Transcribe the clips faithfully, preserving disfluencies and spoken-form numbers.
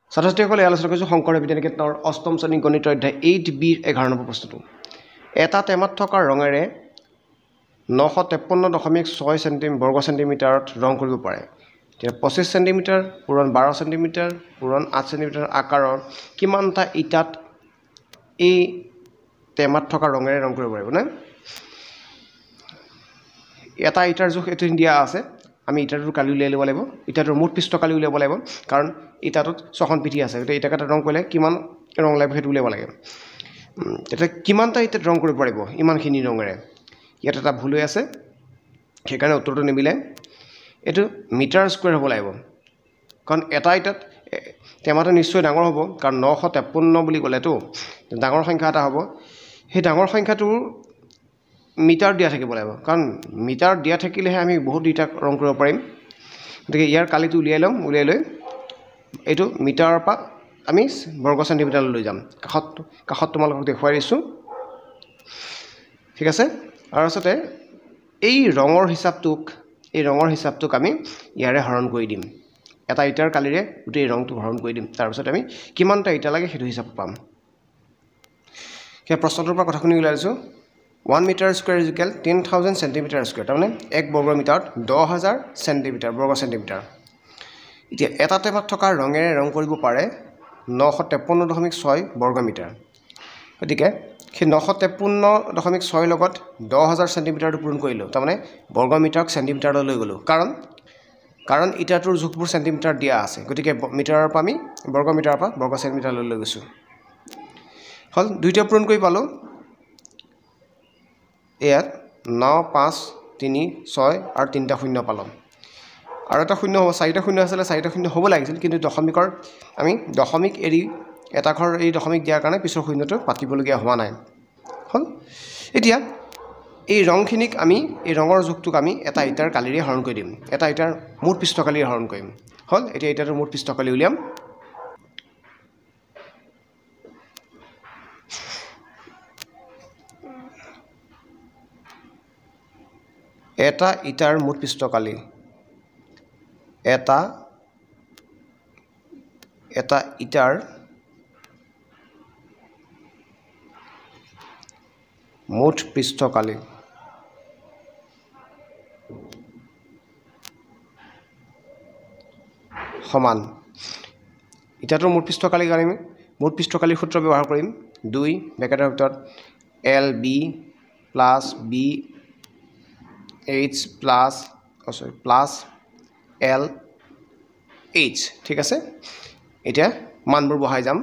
ছাত্ৰ-ছাত্ৰীসকলে আলোচনা কৰিছোঁ শংকৰদেৱ বিদ্যানিকেতনৰ অষ্টম শ্ৰেণী গণিত অধ্যায় এইট বিৰ এঘাৰ নম্বৰ প্ৰশ্নটো এটা টেমাত থকা ৰঙেৰে নশ তেপন্ন দশমিক ছয় চেণ্টিম বৰ্গ চেণ্টিমিটাৰত ৰং কৰিব পাৰে তেতিয়া পঁচিছ চেণ্টিমিটাৰ পূৰণ বাৰ চেণ্টিমিটাৰ পূৰণ আঠ চেণ্টিমিটাৰ আকাৰৰ কিমানটা ইটাত এই টেমাত থকা ৰঙেৰে ৰং কৰিব পাৰিব না এটা ইটাৰ জোখ এটো দিয়া আছে আমি ইটাটোৰ কালি উলিয়াই ল'ব লাগিব ইটাটোৰ মুঠ পৃষ্ঠ কালি উলিয়াব লাগিব কাৰণ ইটাটোত ছখন পিঠি আছে গতিকে ইটাকাটা ৰং কৰিলে কিমান ৰং লাগিব সেইটো উলিয়াব লাগে তেতিয়া কিমানটা ইটাত ৰং কৰিব পাৰিব ইমানখিনি ৰঙেৰে ইয়াত এটা ভুল হৈ আছে সেইকাৰণে উত্তৰটো নিমিলে এটো মিটাৰ স্কয়াৰ হ'ব লাগিব কাৰণ এটা ইটাত টেমাটো নিশ্চয় ডাঙৰ হ'ব কাৰণ নশ তেপন্ন বুলি ক'লেতো ডাঙৰ সংখ্যা এটা হ'ব সেই ডাঙৰ সংখ্যাটোৰ মিটাৰ দিয়া থাকিব লাগিব কাৰণ মিটাৰ দিয়া থাকিলেহে আমি বহুত ইটা ৰং কৰিব পাৰিম গতিকে ইয়াৰ কালিটো উলিয়াই লম উলিয়াই লৈ এইটো মিটাৰৰ পৰা আমি বৰ্গ চেণ্টিমিটাৰলৈ লৈ যাম কাষত কাষত তোমালোকক দেখুৱাই দিছো ঠিক আছে আৰু আসতে এই ৰঙৰ হিচাপটোক এই ৰঙৰ হিচাপটোক আমি ইয়াৰে হৰণ কৰি দিম এটা ইটাৰ কালিৰে গোটেই ৰংটো হৰণ কৰি দিম তাৰ পিছত আমি কিমানটা ইটা লাগে সেইটো হিচাপ পাম কে প্ৰশ্নটোৰ পৰা কথা শুনি উলাইছো one meter square is equal ten thousand centimeter square তাৰমানে এক বৰ্গ মিটাৰত দহ হাজাৰ সেন্টিমিটাৰ বৰ্গ সেন্টিমিটাৰ এতিয়া এটা টেমাত থকা ৰঙেৰে ৰং কৰিব পাৰে নশ তেপন্ন দশমিক ছয় বৰ্গ মিটাৰ গতিকে সেই নশ তেপন্ন দশমিক ছয় লগত দহ হাজাৰ সেন্টিমিটাৰটো পূৰণ কৰিলো তাৰমানে বৰ্গ মিটাৰক সেন্টিমিটাৰলৈ লৈ গলো কাৰণ কাৰণ ইটাটোৰ জোখবোৰ সেন্টিমিটাৰ দিয়া আছে গতিকে মিটাৰৰ পৰা আমি বৰ্গ মিটাৰৰ পৰা বৰ্গ সেন্টিমিটাৰলৈ লৈ গৈছো হল দুইটা পূৰণ কৰি পালো ইয়াত ন পাঁচ তিনি ছয় আৰু তিনিটা শূন্য পালো আৰু এটা শূন্য হ'ব চাৰিটা শূন্য আছিল চাৰিটা শূন্য হ'ব লাগিছিল কিন্তু দশমিকৰ আমি দশমিক এৰি এটা ঘৰ এই দশমিক দিয়াৰ কাৰণে পিছৰ শূন্যটো পাতিবলগীয়া হোৱা নাই হল এতিয়া এই ৰংখিনিক আমি এই ৰঙৰ জোখটোক আমি এটা ইটাৰ কালিৰে হৰণ কৰি দিম এটা ইটাৰ মুঠ পৃষ্ঠ কালিৰে হৰণ কৰিম হল এতিয়া ইটাৰ মুঠ পৃষ্ঠ কালি উলিয়াম এটা ইটাৰ মুঠ পৃষ্ঠ কালি এটা এটা ইটাৰ মুঠ পৃষ্ঠ কালি সমান ইটাটোৰ মুঠ পৃষ্ঠ কালি কাৰণে মুঠ পৃষ্ঠ কালিৰ সূত্ৰ ব্যৱহাৰ কৰিম দুই ব্ৰেকেটৰ ভিতৰত L B plus B H plus oh sorry plus L H ঠিক আছে এটা মানবোৰ বহাই যাম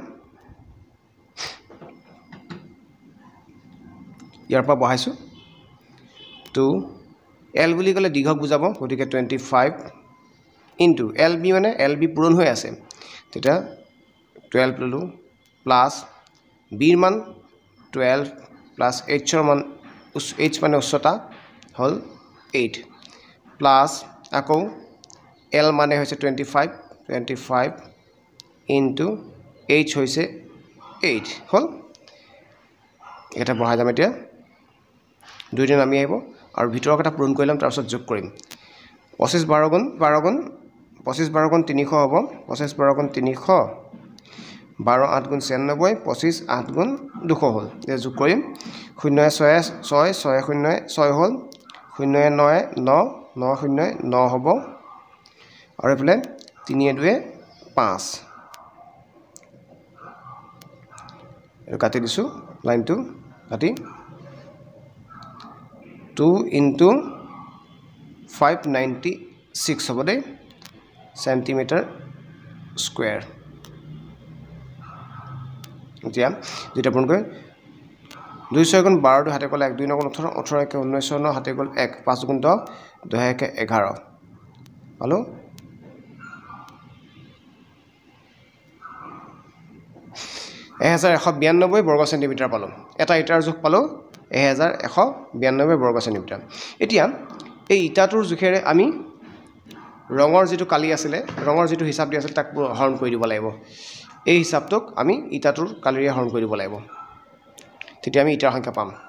ইয়াৰ পৰা বহাইছো two L বুলি ক'লে দীঘক বুজাব গতিকে twenty-five into L B মানে L B পূৰণ হৈ আছে তেতিয়া twelve ললো প্লাস B ৰ মান twelve প্লাস H ৰ মান H মানে উচ্চতা হল eight plus আকৌ L মানে হৈছে twenty-five twenty-five into H হৈছে eight হল এটা বহাই যাম এতিয়া দুইটা নামি আহিব আৰু ভিতৰৰ কথা পূৰণ কৰিলাম তাৰ পিছত যোগ কৰিম পঁচিছ বাৰ গুণ বাৰ গুণ পঁচিছ বাৰ গুণ তিনিশ হ'ব পঁচিছ বাৰ গুণ তিনিশ বাৰ আঠ গুণ ছিয়ানব্বৈ পঁচিছ আঠ গুণ দুশ হ'ল এই যোগ কৰিম শূন্য ছয় ছয় ছয় শূন্য ছয় হ'ল শূন্য নয় ন ন শূন্য ন হ'ব আৰু এফালে তিনি দুই পাঁচ এটো কাটি দিছো লাইনটো কাটি two into five ninety-six হ'ব দে সেন্টিমিটাৰ স্কয়াৰ এতিয়া যেটা পূৰণ কৰি দুই ছয় গুণ বাৰ দুই হাতে গ'ল এক দুই ন গুণ ওঠৰ ওঠৰ এক ঊনৈশ ন হাতে গ'ল এক পাঁচ গুণ দহ দহ এক এঘাৰ পালো এক হাজাৰ এশ বিৰানব্বৈ বৰ্গ সেন্টিমিটাৰ পালো এটা ইটাৰ জোখ পালো এক হাজাৰ এশ বিৰানব্বৈ বৰ্গ সেন্টিমিটাৰ এতিয়া এই ইটাটোৰ জোখেৰে আমি ৰঙৰ যেটো কালি আছিল ৰঙৰ যেটো হিচাপ দি আছিল তাক হৰণ কৰি দিব লাগিব এই হিচাপটোক আমি ইটাটোৰ কালিৰে হৰণ কৰি দিব লাগিব তেতিয়া আমি ইটাৰ সংখ্যা পাম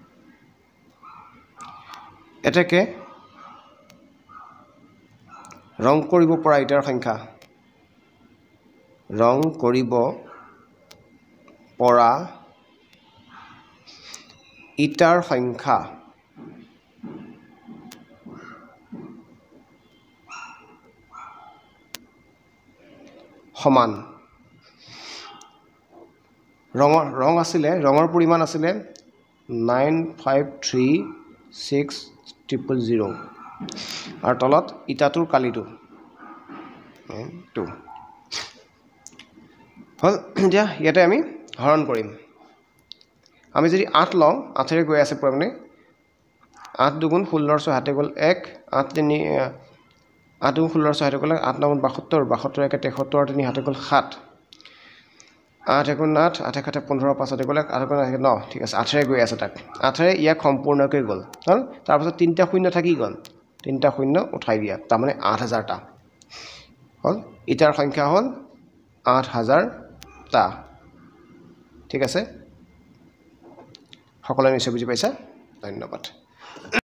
এটাকে ৰং কৰিব পৰা ইটাৰ সংখ্যা ৰং কৰিব পৰা ইটাৰ সংখ্যা সমান ৰঙৰ ৰং আছিলে ৰঙৰ পৰিমাণ আছিলে nine five three six triple zero' আৰু তলত ইটাটোৰ কালিটো টু হ'ল এতিয়া ইয়াতে আমি হৰণ কৰিম আমি যদি আঠ লওঁ আঠেৰে গৈ আছে পৰিমাণে আঠ দুগুণ ষোল্লৰ ছয় হাতে গ'ল এক আঠ তিনি আঠ দুগুণ ষোল্লৰ ছয় হাতে গ'ল আঠ নগুণ বাসত্তৰ বাসত্তৰ একে তেসত্তৰ তিনি হাতে গ'ল সাত আঠ এগুণ আঠ আঠ একাঠে পোন্ধৰ পাঁচতে গ'লে আঠ এগুণ আঠ ন ঠিক আছে আঠেৰে গৈ আছে তাক আঠেৰে ইয়াক সম্পূৰ্ণকৈ গ'ল হ'ল তাৰপাছত তিনিটা শূন্য থাকি গ'ল তিনিটা শূন্য উঠাই দিয়া তাৰমানে আঠ হাজাৰটা হ'ল ইটাৰ সংখ্যা হ'ল আঠ হাজাৰটা ঠিক আছে সকলোৱে নিশ্চয় বুজি পাইছা ধন্যবাদ